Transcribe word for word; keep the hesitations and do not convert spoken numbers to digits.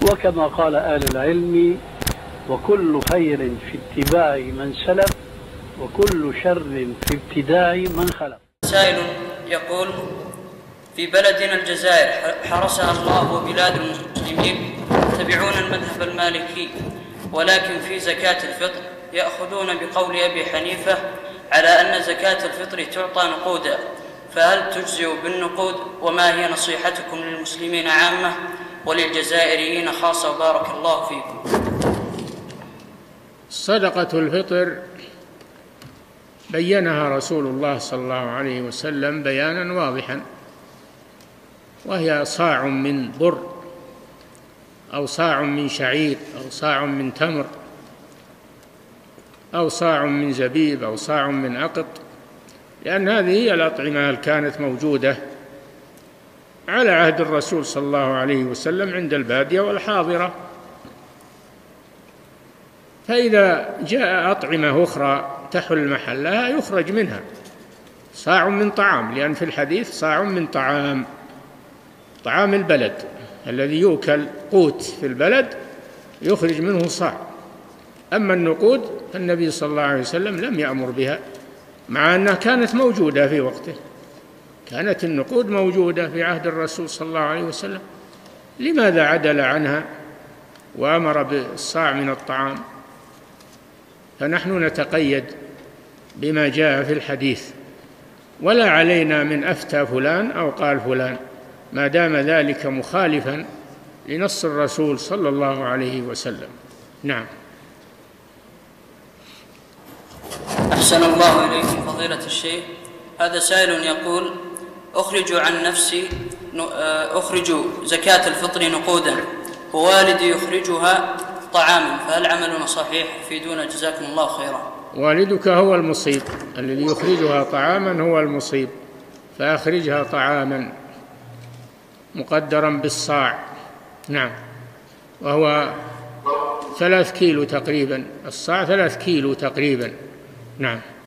وكما قال أهل العلم: وكل خير في اتباع من سلف، وكل شر في ابتداع من خلف. سائل يقول: في بلدنا الجزائر حرسها الله وبلاد المسلمين يتبعون المذهب المالكي، ولكن في زكاة الفطر يأخذون بقول أبي حنيفة على أن زكاة الفطر تعطى نقودا، فهل تجزئ بالنقود؟ وما هي نصيحتكم للمسلمين عامة وللجزائريين خاصة؟ بارك الله فيكم. صدقة الفطر بينها رسول الله صلى الله عليه وسلم بيانا واضحا، وهي صاع من بر أو صاع من شعير أو صاع من تمر أو صاع من زبيب أو صاع من أقط، لأن هذه هي الأطعمة اللي كانت موجودة على عهد الرسول صلى الله عليه وسلم عند البادية والحاضرة. فإذا جاء أطعمة أخرى تحل محلها يخرج منها صاع من طعام، لأن في الحديث صاع من طعام، طعام البلد الذي يؤكل قوت في البلد يخرج منه صاع. أما النقود فالنبي صلى الله عليه وسلم لم يأمر بها، مع أنها كانت موجودة في وقته، كانت النقود موجودة في عهد الرسول صلى الله عليه وسلم، لماذا عدل عنها وأمر بالصاع من الطعام؟ فنحن نتقيد بما جاء في الحديث، ولا علينا من أفتى فلان أو قال فلان، ما دام ذلك مخالفا لنص الرسول صلى الله عليه وسلم. نعم. أحسن الله إليكم فضيلة الشيخ. هذا سائل يقول: أخرج عن نفسي أخرج زكاة الفطر نقودا ووالدي يخرجها طعاما، فهل عملنا صحيح؟ فيدونا جزاكم الله خيرا. والدك هو المصيب، الذي يخرجها طعاما هو المصيب، فأخرجها طعاما مقدرا بالصاع. نعم، وهو ثلاث كيلو تقريبا، الصاع ثلاث كيلو تقريبا. نعم.